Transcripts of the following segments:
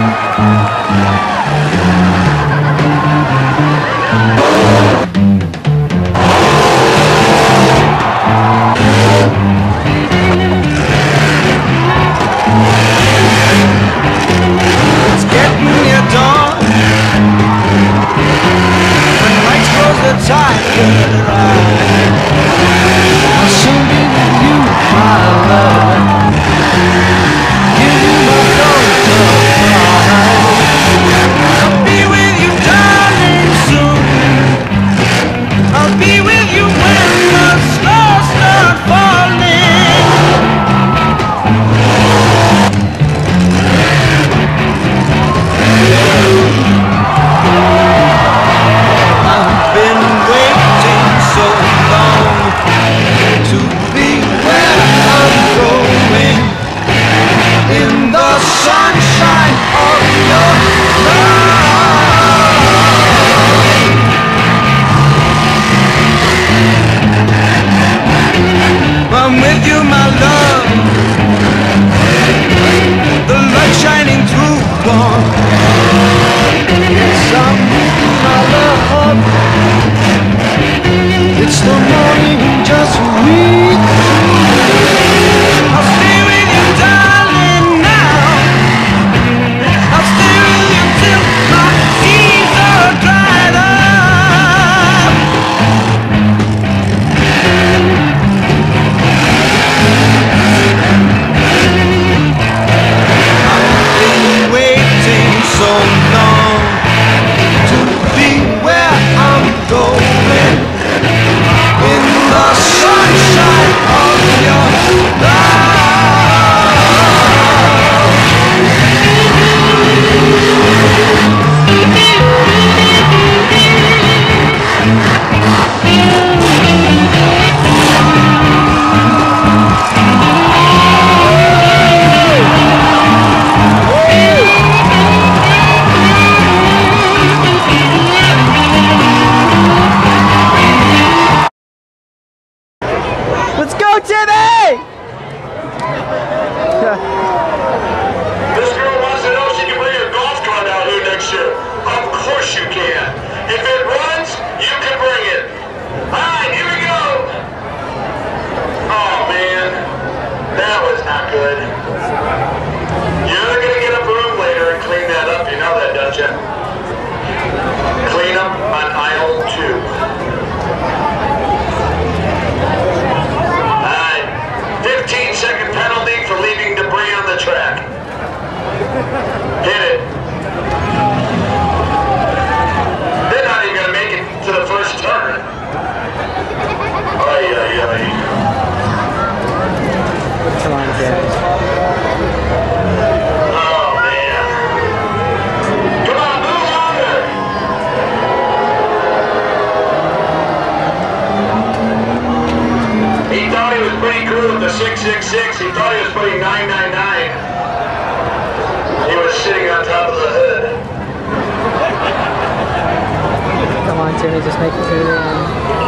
Just make it through the end.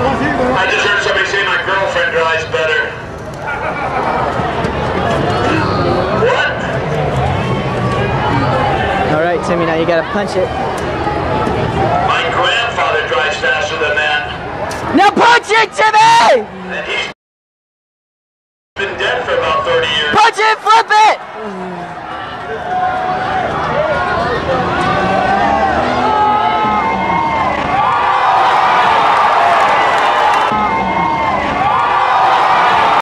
I just heard somebody say my girlfriend drives better. What? Alright, Timmy, now you gotta punch it. My grandfather drives faster than that. Now punch it, Timmy! And he's been dead for about 30 years. Punch it